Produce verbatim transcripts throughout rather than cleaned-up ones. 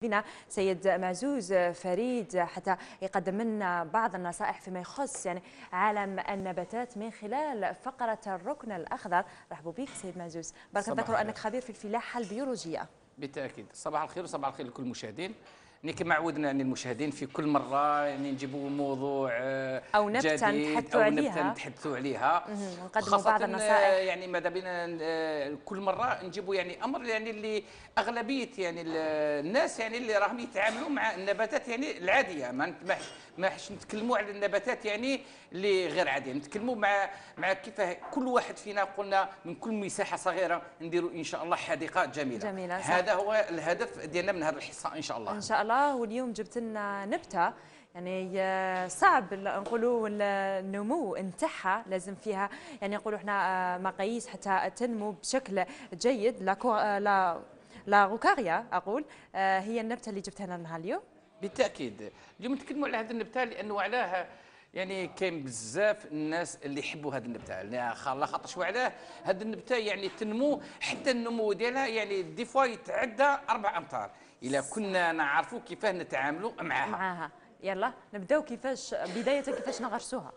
بنا سيد معزوز فريد حتى يقدم لنا بعض النصائح فيما يخص يعني عالم النباتات من خلال فقرة الركن الأخضر. رحبوا بك سيد معزوز، برك نذكروا أنك خبير في الفلاحة البيولوجية. بالتأكيد. صباح الخير وصباح الخير لكل المشاهدين. يعني كما عودنا يعني المشاهدين في كل مرة يعني نجيبوا موضوع أو نبتة نتحدثوا عليها أو نبتة نتحدثوا عليها ونقدموا بعض النصائح. يعني ماذا بينا كل مرة نجيبوا يعني أمر يعني اللي أغلبية يعني الناس يعني اللي راهم يتعاملوا مع النباتات يعني العادية، ما ماش نتكلموا على النباتات يعني اللي غير عادية، نتكلموا مع مع كيف كل واحد فينا قلنا من كل مساحة صغيرة نديروا إن شاء الله حديقة جميلة. جميلة هذا هو الهدف ديالنا من هذه الحصة إن شاء الله. إن شاء الله. واليوم جبت لنا نبتة يعني صعب نقولوا النمو نتاعها، لازم فيها يعني نقولوا احنا مقاييس حتى تنمو بشكل جيد. لا لا لا غوكاريا اقول هي النبته اللي جبتها لنا اليوم. بالتاكيد اليوم نتكلموا على هذه النبته لانه علاه يعني كاين بزاف الناس اللي يحبوا هذه النبته، يعني خاطر خاطر علاه هذه النبته يعني تنمو حتى النمو ديالها يعني دي فوا يتعدى أربع امتار الا كنا نعرفوا كيفاه نتعاملوا معها معها. يلا نبداو كيفاش بدايه كيفاش نغرسوها.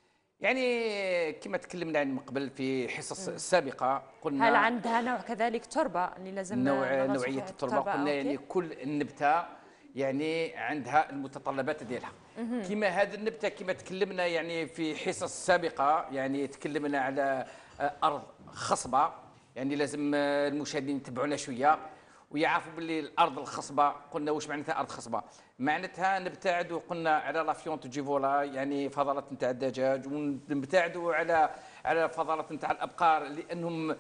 يعني كما تكلمنا عن من قبل في حصص السابقه قلنا هل عندها نوع كذلك تربه اللي لازم نوع نوعيه التربه؟ قلنا أوكي. يعني كل النبته يعني عندها المتطلبات ديالها. كما هذه النبته كما تكلمنا يعني في حصص سابقه يعني تكلمنا على ارض خصبه، يعني لازم المشاهدين يتبعونا شويه ويعرفوا باللي الارض الخصبه قلنا واش معناتها ارض خصبه. معناتها نبتعدوا قلنا على لافيونت جيفولا يعني فضلات نتاع الدجاج، ونبتعدوا على على فضلات نتاع الابقار لانهم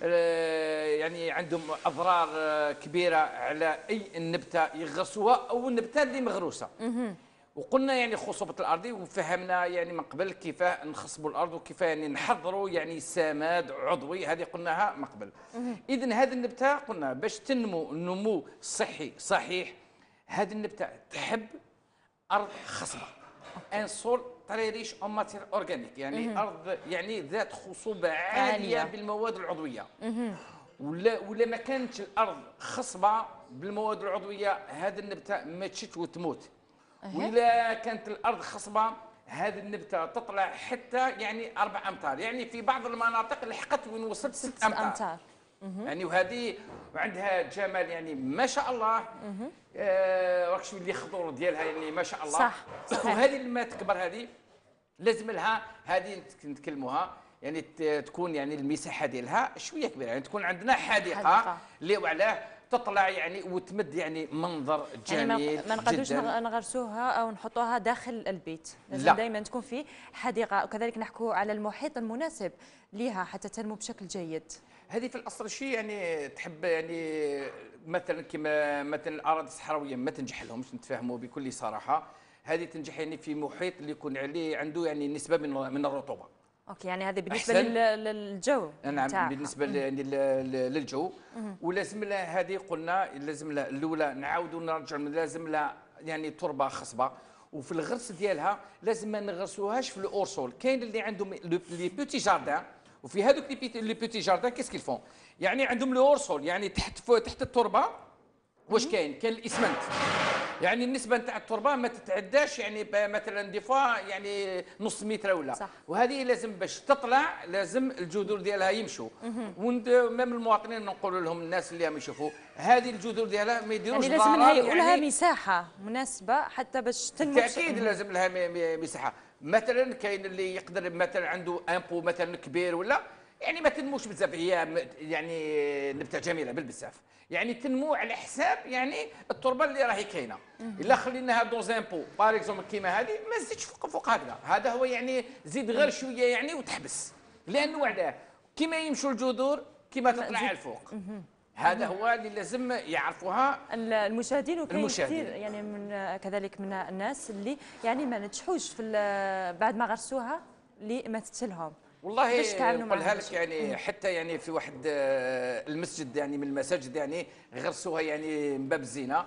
يعني عندهم اضرار كبيره على اي نبته يغرسوها او النبته اللي مغروسه. وقلنا يعني خصوبه الارض وفهمنا يعني من قبل كيف نخصبوا الارض وكيف يعني نحضروا يعني سماد عضوي، هذه قلناها من قبل. اذا هذه النبته قلنا باش تنمو النمو صحي صحيح هذه النبته تحب ارض خصبه، ان سول تري ريش اون ماتير اورغانيك، يعني مه. ارض يعني ذات خصوبه عاليه, عالية. بالمواد العضويه. مه. ولا ولا ما كانتش الارض خصبه بالمواد العضويه هذه النبته ما تشت وتموت. ولا كانت الارض خصبه هذه النبته تطلع حتى يعني اربع امتار، يعني في بعض المناطق لحقت وين وصلت ست امتار, أمتار. يعني وهذه وعندها جمال يعني ما شاء الله. آه راك شوف اللي خضور ديالها يعني ما شاء الله. صح, صح. وهذه لما تكبر هذه لازم لها هذه نتكلموها يعني تكون يعني المساحه ديالها شويه كبيره، يعني تكون عندنا حديقه اللي وعلاه تطلع يعني وتمد يعني منظر جميل يعني ما نقدروش نغرسوها او نحطوها داخل البيت، لازم دائما تكون في حديقه. وكذلك نحكوا على المحيط المناسب لها حتى تنمو بشكل جيد. هذه في الاصل شيء يعني تحب يعني مثلا كما مثلا الاراضي الصحراويه ما تنجح لهمش، نتفاهموا بكل صراحه. هذه تنجح يعني في محيط اللي يكون عليه عنده يعني نسبه من من الرطوبه. اوكي، يعني هذه بالنسبه للجو. نعم بالنسبه يعني للجو. ولازم لها هذه قلنا لازم لها الاولى نعاودوا نرجعوا لازم لها يعني تربه خصبه، وفي الغرس ديالها لازم ما نغرسوهاش في الاورسول. كاين اللي عندهم لي بوتي جاردان، وفي هذوك لي بوتي جاردان كيس كيل فون يعني عندهم الاورسول يعني تحت تحت التربه. واش كاين؟ كاين الاسمنت، يعني النسبه نتاع التربه ما تتعداش يعني مثلا دي فوا يعني نص متر ولا صح. وهذه لازم باش تطلع لازم الجذور ديالها يمشوا. ومام المواطنين نقولوا لهم الناس اللي هم يشوفوا هذه الجذور ديالها ما يديروش يعني لازم نهيئوا لها يعني مساحه مناسبه حتى باش تنمو. بالتاكيد لازم لها مساحه. مثلا كاين اللي يقدر مثلا عنده امبو مثلا كبير ولا يعني ما تنموش بزاف، هي يعني نبته جميله بالبزاف يعني تنمو على حساب يعني التربه اللي راهي كاينه. الا خليناها دوز ان بو باغ اكزومبل كيما هذه ما تزيدش فوق فوق هكذا، هذا هو يعني زيد غير شويه يعني وتحبس، لانه علاه كيما يمشوا الجذور كيما تطلع على الفوق. هذا هو اللي لازم يعرفوها المشاهدين. وكاين كثير يعني من كذلك من الناس اللي يعني ما نجحوش في بعد ما غرسوها اللي ماتت لهم. والله نقولها لك يعني حتى يعني في واحد المسجد يعني من المساجد يعني غرسوها يعني من باب الزينه،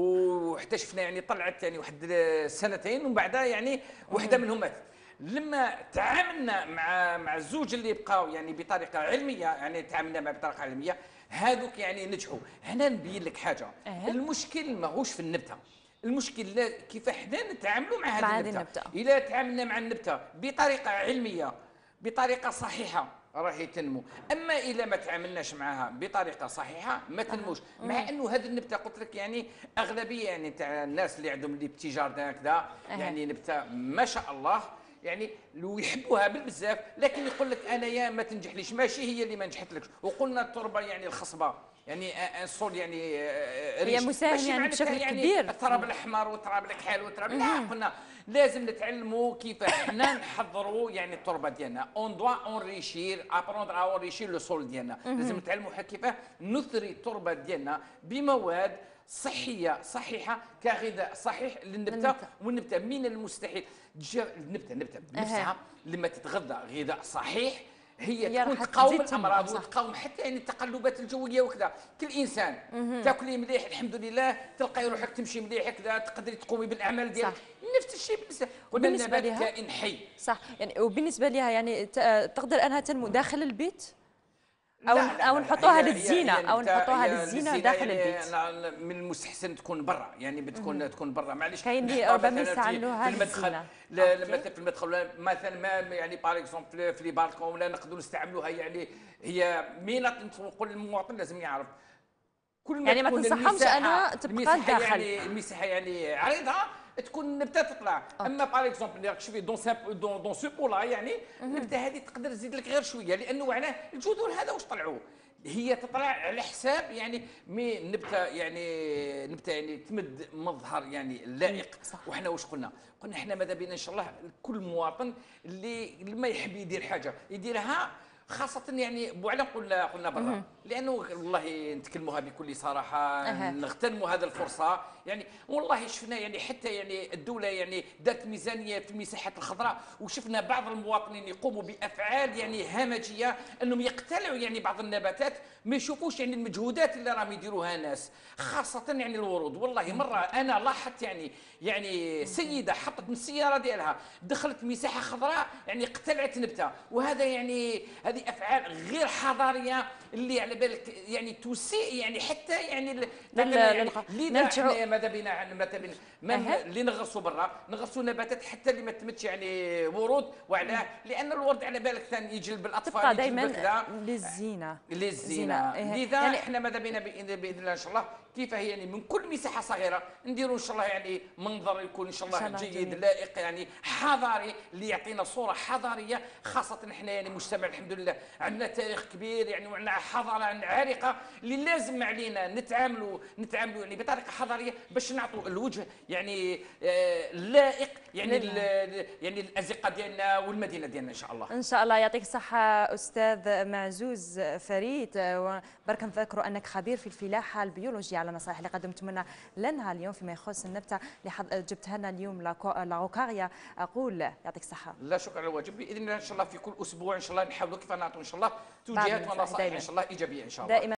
وحتى شفنا يعني طلعت يعني واحد سنتين ومن بعدها يعني وحده منهم ماتت. لما تعاملنا مع مع الزوج اللي بقاو يعني بطريقه علميه، يعني تعاملنا مع بطريقه علميه هذوك يعني نجحوا. هنا نبين لك حاجه، أه. المشكل ماهوش في النبته، المشكل لا كيف حنا نتعاملوا مع مع هذه هذه النبته. النبتة. اذا تعاملنا مع النبته بطريقه علميه بطريقه صحيحه راح تنمو، اما اذا ما تعاملناش معها بطريقه صحيحه ما تنموش. أه. مع انه هذه النبته قلت لك يعني اغلبيه يعني تاع الناس اللي عندهم لي بتي جاردان هكذا أه. يعني نبته ما شاء الله يعني لو يحبوها بالبزاف، لكن يقول لك انا يا ما تنجحليش، ماشي هي اللي ما نجحتلكش. وقلنا التربه يعني الخصبه يعني الصول يعني هي مساهم يعني بشكل يعني كبير، التراب الاحمر والتراب الكحل والتراب، لا قلنا لازم نتعلموا كيف احنا نحضروا يعني التربه ديالنا. اون دوا اونريشير ابروندر ا اونريشير لو سول ديالنا، لازم نتعلموا كيف نثري التربه ديالنا بمواد صحيه صحيحه كغذاء صحيح للنبته. والنبته من المستحيل النبته النبته بنفسها لما تتغذى غذاء صحيح هي تكون تقاوم الامراض وتقاوم حتى يعني التقلبات الجويه وكذا. كالانسان تاكلي مليح الحمد لله تلقاي روحك تمشي مليح هكذا، تقدري تقومي بالاعمال ديالك. نفس الشيء بالنسبه وبالنسبه لها كائن حي صح يعني. وبالنسبه لها يعني تقدر انها تنمو داخل البيت او لا لا او نحطوها هي للزينه هي او نحطوها للزينه داخل يعني البيت. من المستحسن تكون برا، يعني بتكون تكون برا معليش. كاين اللي ربما يستعملوها للزينه مثلا في المدخل مثلا ما يعني باغ اكزومبل في لي بالكون ولا نقدروا نستعملوها. يعني هي مين نقول للمواطن لازم يعرف كل ما يعني ما تنصحهمش انها تبقى داخل يعني المساحه يعني عريضه تكون النبته تطلع. اما باغ اكزومبل راك شوفي دون دون دون سو بولا يعني النبته هذه تقدر تزيد لك غير شويه، لانه علاه الجذور هذا واش طلعوا هي تطلع على حساب يعني مي نبته يعني نبته يعني تمد مظهر يعني لائق. وحنا واش قلنا؟ قلنا احنا ماذا بينا ان شاء الله كل مواطن اللي ما يحب يدير حاجه يديرها، خاصة يعني بوعلا قلنا قلنا برا، لأنه والله نتكلموها بكل صراحة أه. نغتنموا هذه الفرصة. يعني والله شفنا يعني حتى يعني الدولة يعني دارت ميزانية في المساحات الخضراء، وشفنا بعض المواطنين يقوموا بأفعال يعني همجية أنهم يقتلعوا يعني بعض النباتات، ما يشوفوش يعني المجهودات اللي راهم يديروها الناس، خاصة يعني الورود. والله مرة أنا لاحظت يعني يعني سيدة حطت من السيارة ديالها دخلت مساحة خضراء يعني قتلعت نبتة، وهذا يعني هذه افعال غير حضاريه اللي على بالك يعني تسيء يعني حتى يعني لذا احنا ماذا بينا ماذا بينا اللي نغرسوا برا نغرسوا نباتات حتى اللي ما تمتش يعني ورود. وعلاه؟ لان الورد على بالك ثاني يجلب الاطفال تبقى دائما للزينه للزينه. لذا يعني احنا ماذا بينا باذن الله ان شاء الله كيف هي يعني من كل مساحه صغيره نديروا ان شاء الله يعني منظر يكون ان شاء الله, الله جيد جميل. لائق يعني حضاري اللي يعطينا صوره حضاريه، خاصه احنا يعني مجتمع الحمد لله عندنا تاريخ كبير يعني وعندنا حضاره عريقه اللي لازم علينا نتعاملوا نتعاملوا يعني بطريقه حضاريه باش نعطوا الوجه يعني آه لائق يعني يعني الازقه ديالنا والمدينه ديالنا ان شاء الله. ان شاء الله. يعطيك الصحه استاذ معزوز فريد، وبرك نذكروا انك خبير في الفلاحه البيولوجيه على النصائح اللي قدمتم لنا اليوم فيما يخص النبته اللي جبتها لنا اليوم لاغوكاريا. اقول يعطيك الصحه. لا شكرا على الواجب، باذن الله ان شاء الله في كل اسبوع ان شاء الله نحاولوا كيف نعطوا ان شاء الله توجيهات ونصائح ان شاء الله ايجابيه ان شاء الله.